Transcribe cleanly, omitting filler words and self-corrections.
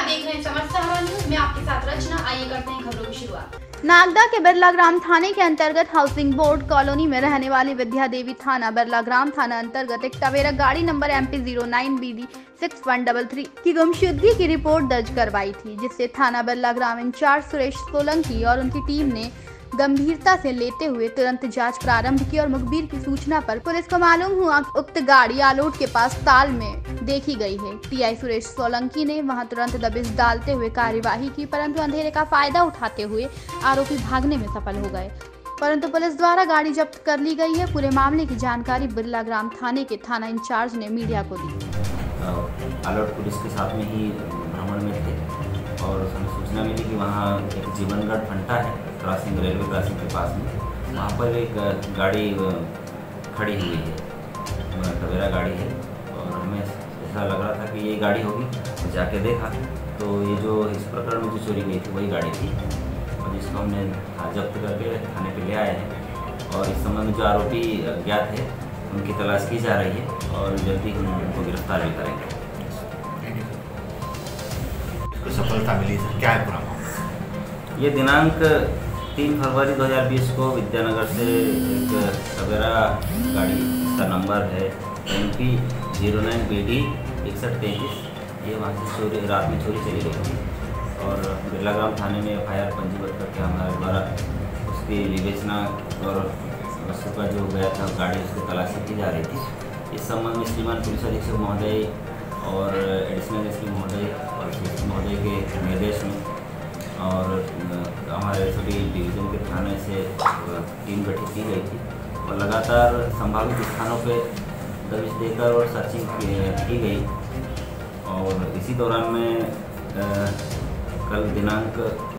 देख रहे हैं समर्थ सहारा न्यूज में आपके साथ रचना। आइए करते हैं खबरों की शुरुआत। नागदा के बिरला ग्राम थाने के अंतर्गत हाउसिंग बोर्ड कॉलोनी में रहने वाली विद्या देवी थाना बिरला ग्राम थाना अंतर्गत एक टवेरा गाड़ी नंबर MP 09 BD 6133 की गुमशुदगी की रिपोर्ट दर्ज करवाई थी, जिससे थाना बिरला ग्राम इंचार्ज सुरेश सोलंकी और उनकी टीम ने गंभीरता से लेते हुए तुरंत जांच प्रारंभ की और मुखबिर की सूचना पर पुलिस को मालूम हुआ उक्त गाड़ी आलोट के पास ताल में देखी गई है। TI सुरेश सोलंकी ने वहां तुरंत दबिश डालते हुए कार्यवाही की, परंतु अंधेरे का फायदा उठाते हुए आरोपी भागने में सफल हो गए, परंतु पुलिस द्वारा गाड़ी जब्त कर ली गई है। पूरे मामले की जानकारी बिरला ग्राम थाने के थाना इंचार्ज ने मीडिया को दी। आलोट पुलिस के साथ में ही भ्रमण में थे और हमें सूचना मिली कि वहाँ एक जीवनगढ़ फंटा है, क्रॉसिंग रेलवे क्रॉसिंग के पास में, वहाँ पर एक गाड़ी खड़ी हुई है, टवेरा गाड़ी है, और हमें ऐसा लग रहा था कि ये गाड़ी होगी। तो जाके देखा तो ये जो इस प्रकरण में जो चोरी गई थी वही गाड़ी थी, और जिसको हमने जब्त करके थाने पे ले आए हैं। और इस संबंध में जो आरोपी अज्ञात है उनकी तलाश की जा रही है और जल्दी हम उनको गिरफ्तार भी करेंगे। इसको सफलता मिली सर, क्या है पूरा मामला? ये दिनांक 3 फरवरी 2020 को विद्यानगर से एक टवेरा गाड़ी, इसका नंबर है MP 09 BD 6133, ये वहाँ से चोरी, रात में चोरी चली गई थी और बिरला ग्राम थाने में FIR पंजीबद्ध करके हमारे द्वारा उसकी विवेचना और वस्तु का जो गया था गाड़ी, उसकी तलाशी की जा रही थी। इस संबंध में श्रीमान पुलिस अधीक्षक महोदय और एडिशनल SP महोदय और CSP महोदय के निर्देश में और हमारे सभी डिवीज़न के थाने से टीम गठित की गई थी और लगातार संभावित स्थानों पे दबिश देकर और सर्चिंग की गई। और इसी दौरान में कल दिनांक